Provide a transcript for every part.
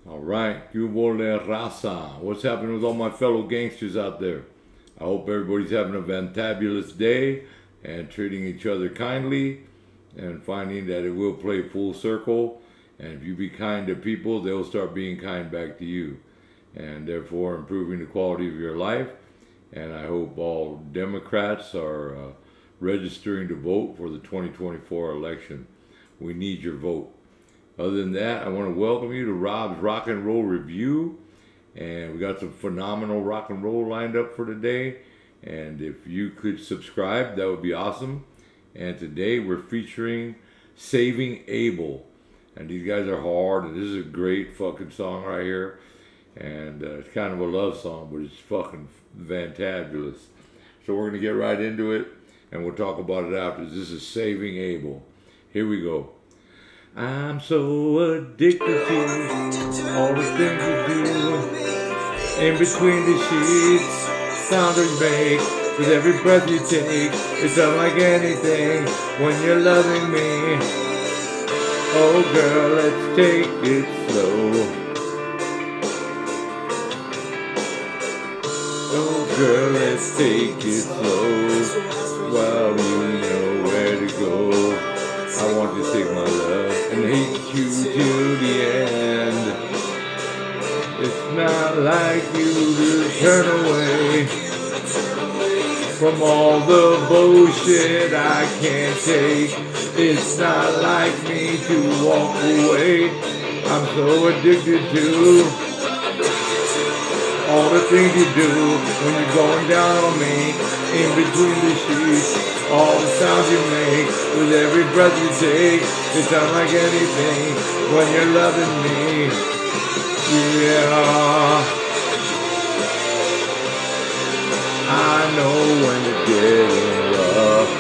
All right, que vole raza. What's happening with all my fellow gangsters out there? I hope everybody's having a fantabulous day and treating each other kindly and finding that it will play full circle. And if you be kind to people, they'll start being kind back to you, and therefore improving the quality of your life. And I hope all Democrats are registering to vote for the 2024 election. We need your vote. Other than that, I want to welcome you to Rob's Rock and Roll Review. And we got some phenomenal rock and roll lined up for today. And if you could subscribe, that would be awesome. And today we're featuring Saving Abel. And these guys are hard, and this is a great fucking song right here. And it's kind of a love song, but it's fucking fantabulous. So we're going to get right into it, and we'll talk about it after. This is Saving Abel. Here we go. I'm so addicted to all the things you do. In between the sheets, sound you make. With every breath you take, it's unlike anything when you're loving me. Oh girl, let's take it slow. Oh girl, let's take it slow. Well, you know where to go. I want you to take my love and hate you till the end. It's not like you to turn away from all the bullshit I can't take. It's not like me to walk away. I'm so addicted to all the things you do when you're going down on me. In between the sheets, all the sounds you make with every breath you take. It's unlike anything when you're loving me. Yeah, I know when it's getting rough.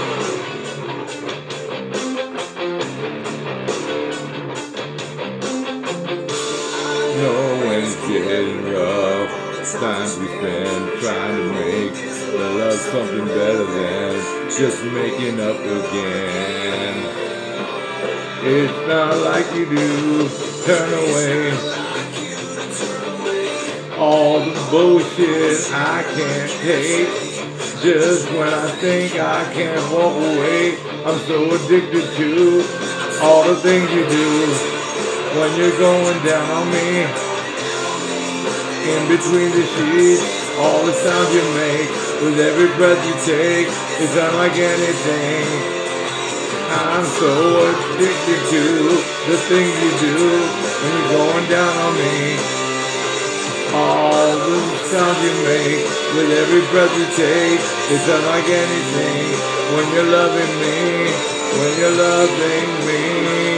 Know when it's getting rough. Times we spend trying to make the love something better than just making up again. It's not like you do turn away all the bullshit I can't take. Just when I think I can't walk away, I'm so addicted to all the things you do when you're going down on me. In between the sheets, all the sounds you make with every breath you take, it's unlike anything. I'm so addicted to the things you do when you're going down on me. All the sounds you make with every breath you take, it's unlike anything when you're loving me, when you're loving me.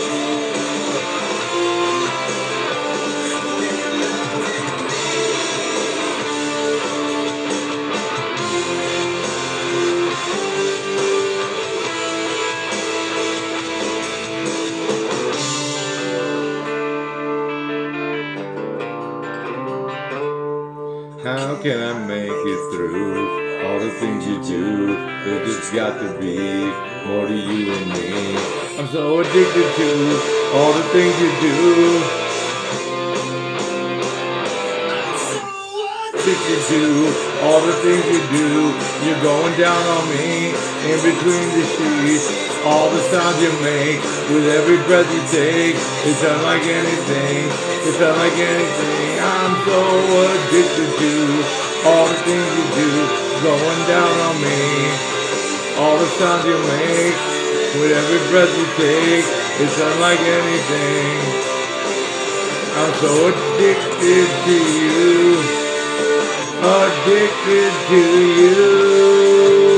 How can I make it through all the things you do? There's just got to be more to you and me. I'm so addicted to all the things you do. Addicted to all the things you do. You're going down on me in between the sheets. All the sounds you make with every breath you take. It's unlike anything. It's unlike anything. I'm so addicted to all the things you do, going down on me. All the sounds you make with every breath you take. It's unlike anything. I'm so addicted to you. Addicted to you.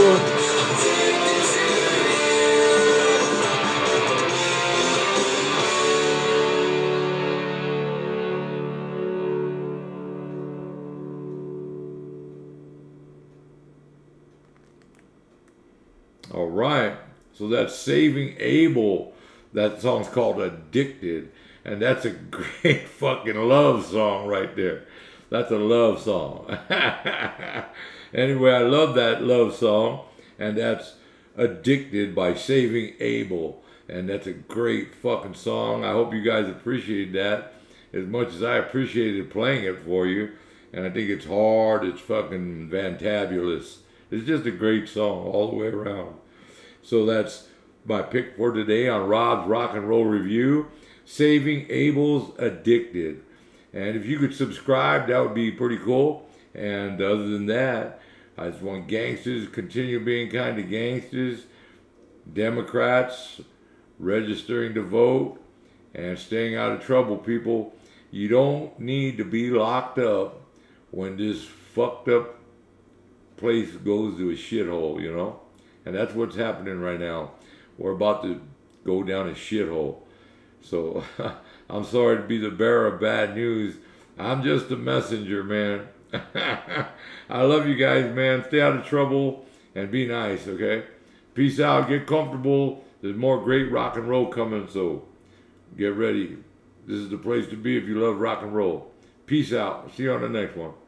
All right, so that's Saving Abel. That song's called Addicted, and that's a great fucking love song right there. That's a love song. Anyway, I love that love song, and that's Addicted by Saving Abel, and that's a great fucking song. I hope you guys appreciate that. as much as I appreciated playing it for you. And I think it's hard, it's fucking fantabulous. It's just a great song all the way around. So that's my pick for today on Rob's Rock and Roll Review, Saving Abel's Addicted. And if you could subscribe, that would be pretty cool. And other than that, I just want gangsters to continue being kind of gangsters. Democrats registering to vote and staying out of trouble, people. You don't need to be locked up when this fucked up place goes to a shithole, you know? And that's what's happening right now. We're about to go down a shithole. So I'm sorry to be the bearer of bad news. I'm just a messenger, man. I love you guys, man. Stay out of trouble and be nice, okay? Peace out. Get comfortable. There's more great rock and roll coming, so get ready. This is the place to be if you love rock and roll. Peace out. See you on the next one.